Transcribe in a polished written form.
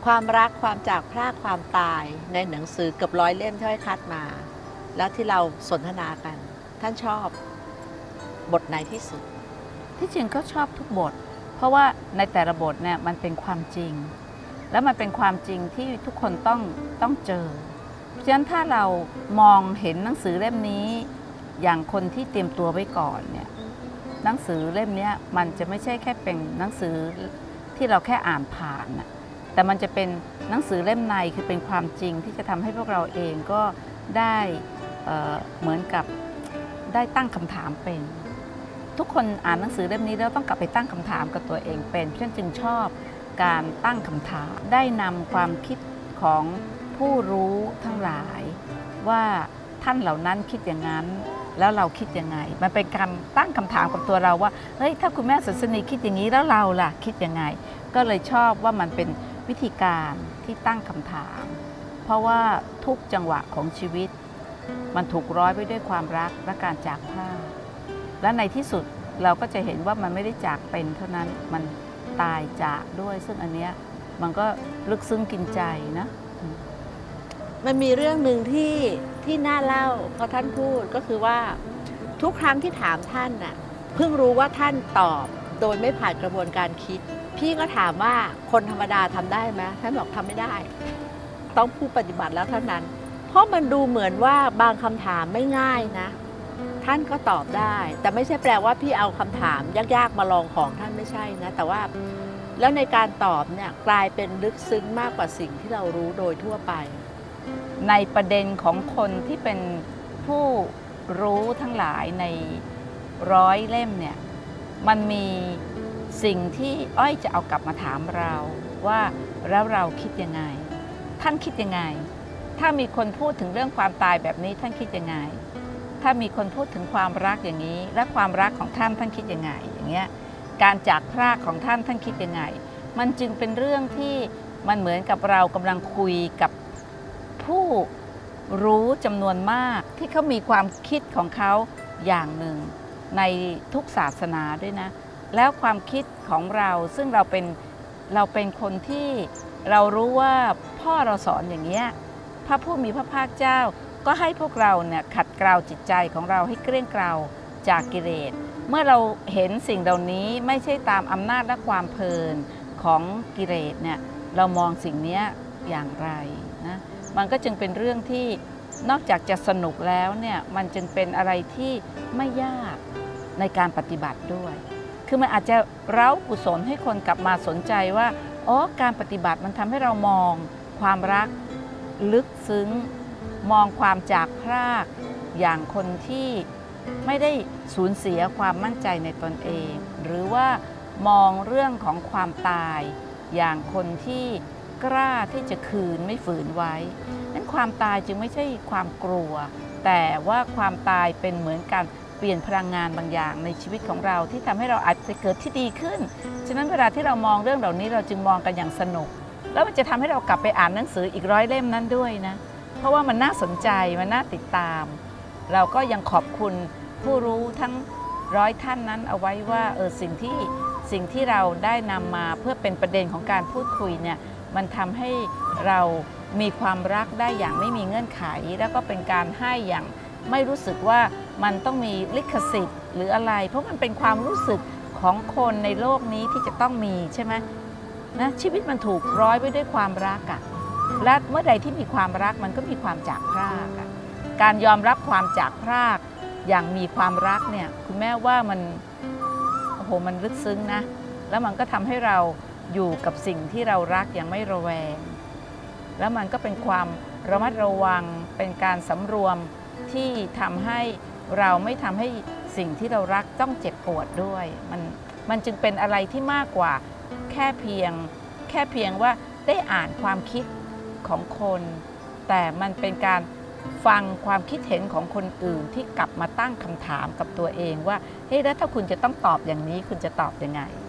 ความรักความจากพรากความตายในหนังสือเกือบ100 เล่มที่ให้คัดมา แล้วที่เราสนทนากัน ท่านชอบบทไหนที่สุดที่จริงก็ชอบทุกบทเพราะว่าในแต่ละบทเนี่ยมันเป็นความจริงแล้วมันเป็นความจริงที่ทุกคนต้องเจอเพราะฉะนั้นถ้าเรามองเห็นหนังสือเล่มนี้อย่างคนที่เตรียมตัวไว้ก่อนเนี่ยหนังสือเล่มนี้มันจะไม่ใช่แค่เป็นหนังสือที่เราแค่อ่านผ่านแต่มันจะเป็นหนังสือเล่มในคือเป็นความจริงที่จะทำให้พวกเราเองก็ได้เหมือนกับได้ตั้งคำถามเป็นทุกคนอ่านหนังสือเล่มนี้แล้วต้องกลับไปตั้งคำถามกับตัวเองเป็นเพราะฉะนั้นจึงชอบการตั้งคำถามได้นำความคิดของผู้รู้ทั้งหลายว่าท่านเหล่านั้นคิดอย่างนั้นแล้วเราคิดยังไงมันเป็นการตั้งคำถามกับตัวเราว่าเฮ้ยถ้าคุณแม่สันสนีคิดอย่างนี้แล้วเราล่ะคิดยังไงก็เลยชอบว่ามันเป็นวิธีการที่ตั้งคำถามเพราะว่าทุกจังหวะของชีวิตมันถูกร้อยไปด้วยความรักและการจากพรากและในที่สุดเราก็จะเห็นว่ามันไม่ได้จากเป็นเท่านั้นมันตายจากด้วยซึ่งอันเนี้ยมันก็ลึกซึ้งกินใจนะมันมีเรื่องหนึ่งที่น่าเล่าเพราะท่านพูดก็คือว่าทุกครั้งที่ถามท่านน่ะเพิ่งรู้ว่าท่านตอบโดยไม่ผ่านกระบวนการคิดพี่ก็ถามว่าคนธรรมดาทำได้ไหมท่านบอกทำไม่ได้ต้องผู้ปฏิบัติแล้วเท่านั้นเพราะมันดูเหมือนว่าบางคำถามไม่ง่ายนะท่านก็ตอบได้แต่ไม่ใช่แปลว่าพี่เอาคำถามยากๆมาลองของท่านไม่ใช่นะแต่ว่าแล้วในการตอบเนี่ยกลายเป็นลึกซึ้งมากกว่าสิ่งที่เรารู้โดยทั่วไปในประเด็นของคนที่เป็นผู้รู้ทั้งหลายใน100 เล่มเนี่ยมันมีสิ่งที่อ้อยจะเอากลับมาถามเราว่าแล้วเราคิดยังไงท่านคิดยังไงถ้ามีคนพูดถึงเรื่องความตายแบบนี้ท่านคิดยังไงถ้ามีคนพูดถึงความรักอย่างนี้และความรักของท่านคิดยังไงอย่างเงี้ยการจากพรากของท่านคิดยังไงมันจึงเป็นเรื่องที่มันเหมือนกับเรากำลังคุยกับผู้รู้จำนวนมากที่เขามีความคิดของเขาอย่างหนึ่งในทุกศาสนาด้วยนะแล้วความคิดของเราซึ่งเราเป็นคนที่เรารู้ว่าพ่อเราสอนอย่างเงี้ยพระผู้มีพระภาคเจ้าก็ให้พวกเราเนี่ยขัดเกลาจิตใจของเราให้เกลี้ยงเกลาจากกิเลสเมื่อเราเห็นสิ่งเหล่านี้ไม่ใช่ตามอำนาจและความเพลินของกิเลสเนี่ยเรามองสิ่งนี้อย่างไรนะมันก็จึงเป็นเรื่องที่นอกจากจะสนุกแล้วเนี่ยมันจึงเป็นอะไรที่ไม่ยากในการปฏิบัติด้วยคือมันอาจจะเร้ากุศลให้คนกลับมาสนใจว่าอ๋อการปฏิบัติมันทำให้เรามองความรักลึกซึ้งมองความจากพรากอย่างคนที่ไม่ได้สูญเสียความมั่นใจในตนเองหรือว่ามองเรื่องของความตายอย่างคนที่กล้าที่จะคืนไม่ฝืนไว้นั้นความตายจึงไม่ใช่ความกลัวแต่ว่าความตายเป็นเหมือนการเปลี่ยนพลังงานบางอย่างในชีวิตของเราที่ทำให้เราอาจจะเกิดที่ดีขึ้นฉะนั้นเวลาที่เรามองเรื่องเหล่านี้เราจึงมองกันอย่างสนุกแล้วมันจะทำให้เรากลับไปอ่านหนังสืออีก100 เล่มนั้นด้วยนะเพราะว่ามันน่าสนใจมันน่าติดตามเราก็ยังขอบคุณผู้รู้ทั้ง100 ท่านนั้นเอาไว้ว่าสิ่งที่เราได้นำมาเพื่อเป็นประเด็นของการพูดคุยเนี่ยมันทำให้เรามีความรักได้อย่างไม่มีเงื่อนไขแล้วก็เป็นการให้อย่างไม่รู้สึกว่ามันต้องมีลิขสิทธิ์หรืออะไรเพราะมันเป็นความรู้สึกของคนในโลกนี้ที่จะต้องมีใช่ไหมนะชีวิตมันถูกร้อยไว้ด้วยความรักอะและเมื่อใดที่มีความรักมันก็มีความจากพรากอะการยอมรับความจากพรากอย่างมีความรักเนี่ยคุณแม่ว่ามันโอ้โหมันลึกซึ้งนะแล้วมันก็ทำให้เราอยู่กับสิ่งที่เรารักอย่างไม่ระแวงแล้วมันก็เป็นความระมัดระวังเป็นการสำรวมที่ทำให้เราไม่ทำให้สิ่งที่เรารักต้องเจ็บปวดด้วยมันจึงเป็นอะไรที่มากกว่าแค่เพียงว่าได้อ่านความคิดของคนแต่มันเป็นการฟังความคิดเห็นของคนอื่นที่กลับมาตั้งคำถามกับตัวเองว่าเฮ้ยแล้วถ้าคุณจะต้องตอบอย่างนี้คุณจะตอบยังไง